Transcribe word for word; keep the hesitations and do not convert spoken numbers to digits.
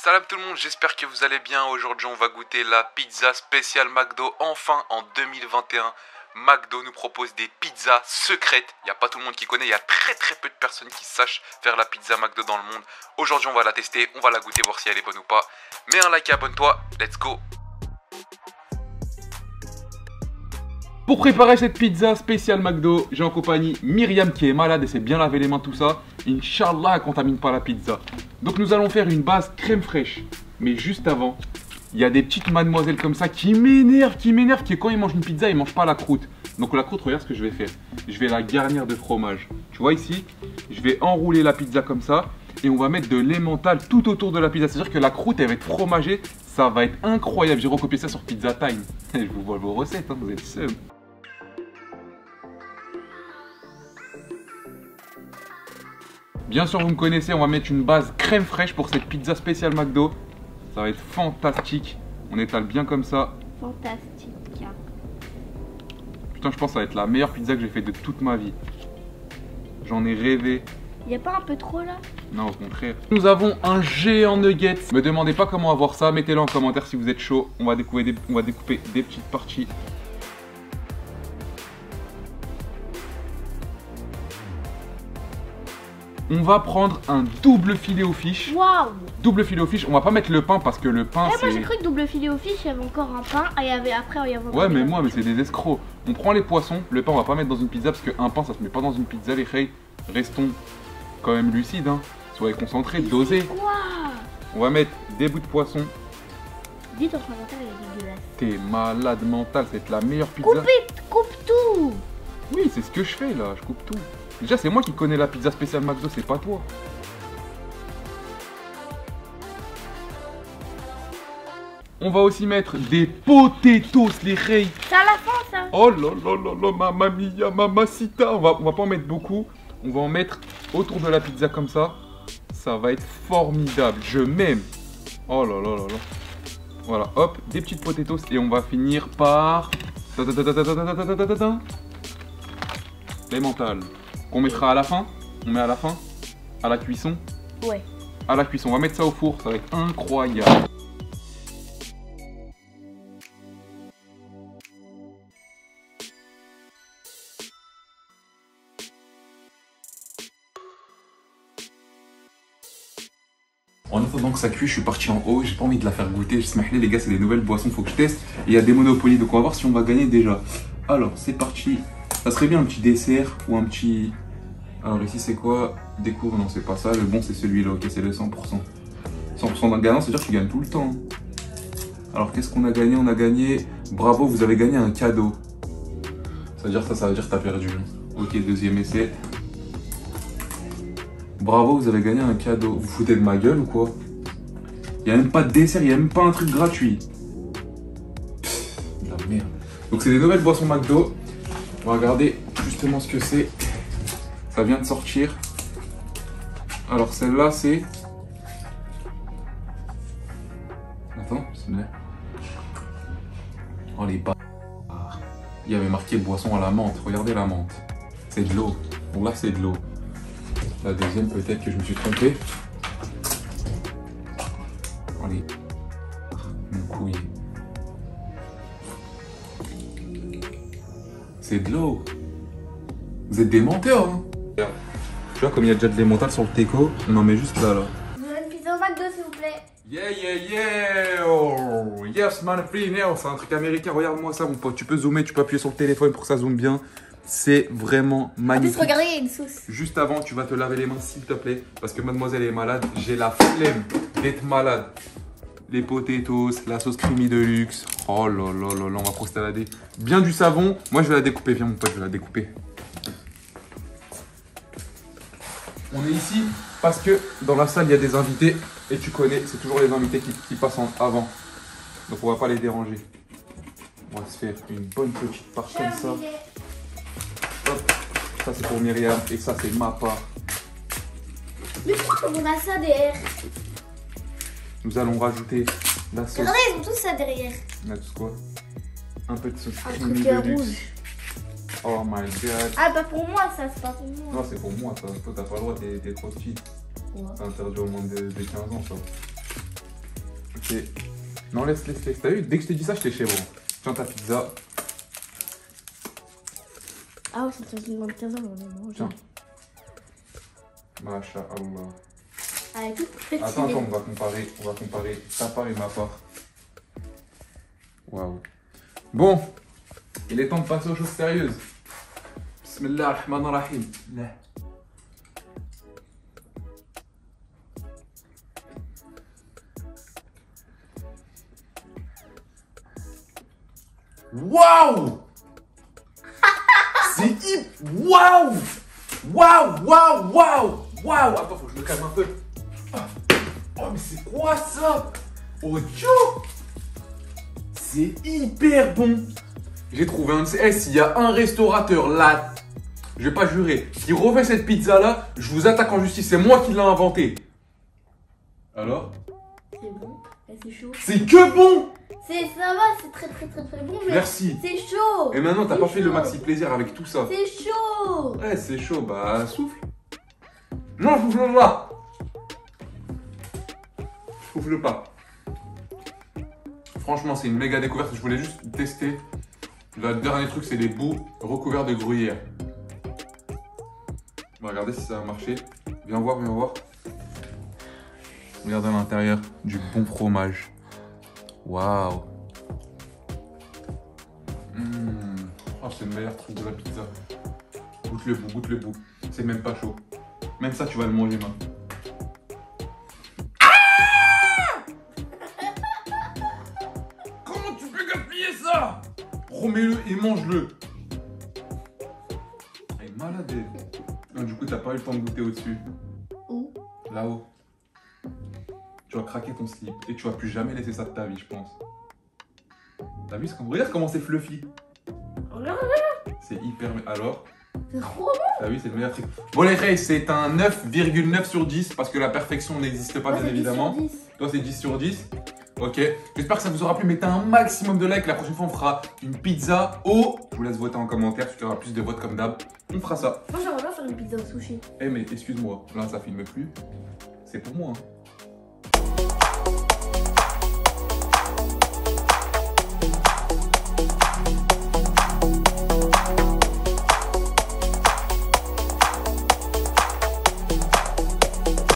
Salam tout le monde, j'espère que vous allez bien. Aujourd'hui on va goûter la pizza spéciale McDo. Enfin en deux mille vingt et un, McDo nous propose des pizzas secrètes. Il n'y a pas tout le monde qui connaît, il y a très très peu de personnes qui sachent faire la pizza McDo dans le monde. Aujourd'hui on va la tester, on va la goûter, voir si elle est bonne ou pas. Mets un like et abonne-toi, let's go. Pour préparer cette pizza spéciale McDo, j'ai en compagnie Myriam qui est malade et s'est bien lavé les mains, tout ça. Inch'Allah, elle contamine pas la pizza. Donc nous allons faire une base crème fraîche. Mais juste avant, il y a des petites mademoiselles comme ça qui m'énervent, qui m'énervent, qui quand ils mangent une pizza, ils mangent pas la croûte. Donc la croûte, regarde ce que je vais faire. Je vais la garnir de fromage. Tu vois ici, je vais enrouler la pizza comme ça. Et on va mettre de l'emmental tout autour de la pizza. C'est-à-dire que la croûte, elle va être fromagée. Ça va être incroyable. J'ai recopié ça sur Pizza Time. Je vous vois vos recettes, hein, vous êtes seuls. Bien sûr, vous me connaissez, on va mettre une base crème fraîche pour cette pizza spéciale McDo. Ça va être fantastique. On étale bien comme ça. Fantastique. Putain, je pense que ça va être la meilleure pizza que j'ai faite de toute ma vie. J'en ai rêvé. Il n'y a pas un peu trop là? Non, au contraire. Nous avons un géant nugget. Me demandez pas comment avoir ça. Mettez-le en commentaire si vous êtes chaud. On va découper des, on va découper des petites parties. On va prendre un double filet aux fiches. Waouh! Double filet aux fiches. On va pas mettre le pain parce que le pain eh, c'est... Moi j'ai cru que double filet aux fiches, il y avait encore un pain et il y avait après il y avait Ouais mais moi mais c'est des escrocs. On prend les poissons. Le pain on va pas mettre dans une pizza parce qu'un pain ça se met pas dans une pizza les reilles. Restons quand même lucides hein. Soyez concentrés, dosés. Quoi? On va mettre des bouts de poisson. Dis ton commentaire il est dégueulasse. T'es malade mental, c'est la meilleure pizza. Coupe, coupe tout! Oui c'est ce que je fais là, je coupe tout. Déjà c'est moi qui connais la pizza spéciale McDo, c'est pas toi. On va aussi mettre des potatoes les reilles. C'est à la fin ça. Oh là là là là, mamma mia, mamacita. On va, on va pas en mettre beaucoup. On va en mettre autour de la pizza comme ça. Ça va être formidable. Je m'aime. Oh là là là là. Voilà, hop, des petites potatoes. Et on va finir par... l'emmental. Qu'on mettra à la fin. On met à la fin. À la cuisson. Ouais. À la cuisson. On va mettre ça au four. Ça va être incroyable. En attendant que ça cuit, je suis parti en haut, j'ai pas envie de la faire goûter. Je m'appelle les gars, c'est des nouvelles boissons, faut que je teste. Et il y a des Monopoly, donc on va voir si on va gagner déjà. Alors, c'est parti. Ça serait bien un petit dessert ou un petit... Alors ici c'est quoi? Découvre, non c'est pas ça. Le bon c'est celui-là, ok, c'est le cent pour cent. cent pour cent d'un gagnant, c'est-à-dire que tu gagnes tout le temps. Alors qu'est-ce qu'on a gagné? On a gagné... Bravo, vous avez gagné un cadeau. Ça veut dire ça, ça veut dire que t'as perdu. Ok, deuxième essai. Bravo, vous avez gagné un cadeau. Vous foutez de ma gueule ou quoi? Il n'y a même pas de dessert, il n'y a même pas un truc gratuit. Pff, de la merde. Donc c'est des nouvelles boissons McDo. On va regarder justement ce que c'est. Ça vient de sortir. Alors celle-là c'est... Attends, c'est bien. Oh les bâtards. Il y avait marqué boisson à la menthe. Regardez la menthe. C'est de l'eau. Bon là c'est de l'eau. La deuxième, peut-être que je me suis trompé. Allez. Mon couille. C'est de l'eau. Vous êtes des menteurs, hein. Tu vois, comme il y a déjà de l'emmental sur le teco, on en met juste là, là. Vous voulez une pizza au McDo, s'il vous plaît? Yeah, yeah, yeah. Oh, yes, man, free now. C'est un truc américain. Regarde-moi ça, mon pote. Tu peux zoomer, tu peux appuyer sur le téléphone pour que ça zoome bien. C'est vraiment magnifique. En plus, regardez, il y a une sauce. Juste avant, tu vas te laver les mains, s'il te plaît. Parce que mademoiselle est malade. J'ai la flemme d'être malade. Les potatoes, la sauce creamy de luxe. Oh là là là là, on va prostalader. Bien du savon. Moi, je vais la découper. Viens, mon pote, je vais la découper. On est ici parce que dans la salle, il y a des invités. Et tu connais, c'est toujours les invités qui, qui passent en avant. Donc, on va pas les déranger. On va se faire une bonne petite part comme ça. Hop, ça c'est pour Myriam et ça c'est ma part. Mais pourquoi on a ça derrière? Nous allons rajouter la sauce. Regardez, ils ont tous ça derrière. On a tous quoi? Un peu de sauce Un creamy truc de luxe. rouge. Oh my god. Ah bah pour moi ça, c'est pas pour moi. Non c'est pour moi ça. Toi t'as pas le droit, t'es trop petite. Ouais. C'est interdit au moins de, de quinze ans ça. C'est... Non, laisse, laisse, laisse. T'as vu, dès que je t'ai dit ça, j'étais chez bon. Tiens ta pizza. Ah ouais, c'est une grande quinze ans, on est mangé. Tiens. Masha'Allah. Ah, écoute, petit. Attends, attends, on va comparer, on va comparer ta part et ma part. Waouh. Bon, il est temps de passer aux choses sérieuses. Bismillah ar-Rahman ar-Rahim. Waouh! C'est hip! Waouh! Waouh! Waouh! Waouh! Waouh! Attends, faut que je me calme un peu. Oh, mais c'est quoi ça? Oh, Joe! C'est hyper bon! J'ai trouvé un de ces... Eh, s'il y a un restaurateur là, je vais pas jurer, qui refait cette pizza là, je vous attaque en justice. C'est moi qui l'ai inventé. Alors? C'est bon, et c'est chaud. C'est que bon! C'est, ça va, c'est très très très très bon. Mais merci. C'est chaud. Et maintenant, t'as C'est pas fait le chaud. maxi plaisir avec tout ça. C'est chaud. Ouais, c'est chaud. Bah, souffle. Non, souffle pas. Souffle pas. Franchement, c'est une méga découverte. Je voulais juste tester. Le dernier truc, c'est les bouts recouverts de gruyère. On va regarder si ça va marcher. Viens voir, viens voir. Regardez à l'intérieur du bon fromage. Waouh. Mmh. Oh, c'est le meilleur truc de la pizza. Goûte le bout, goûte le bout. C'est même pas chaud. Même ça, tu vas le manger, man. Ah! Comment tu peux gaspiller ça? Remets-le et mange-le. Elle est malade. Non, du coup, t'as pas eu le temps de goûter au-dessus. Où? Là-haut. Tu vas craquer ton slip et tu vas plus jamais laisser ça de ta vie, je pense. T'as vu? Regarde comment c'est fluffy. Regarde. C'est hyper... Alors? C'est trop bon. T'as vu, c'est le meilleur truc. Bon les Ray, c'est un neuf virgule neuf sur dix parce que la perfection n'existe pas, Moi, bien c'est dix évidemment. sur dix. Toi, c'est dix sur dix. Ok. J'espère que ça vous aura plu. Mettez un maximum de likes. La prochaine fois, on fera une pizza au... Je vous laisse voter en commentaire. Tu auras plus de votes comme d'hab. On fera ça. Moi, j'aimerais bien faire une pizza au sushi. Eh, mais excuse-moi. Là, ça filme plus. C'est pour moi. Hein.